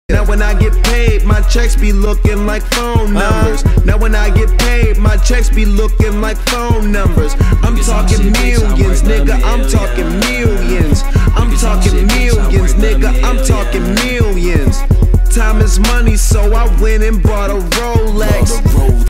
Now when I get paid, my checks be looking like phone numbers. Now when I get paid, my checks be looking like phone numbers. I'm talking millions, nigga, I'm talking millions. I'm talking millions, nigga, I'm talking millions. Time is money, so I went and bought a Rolex.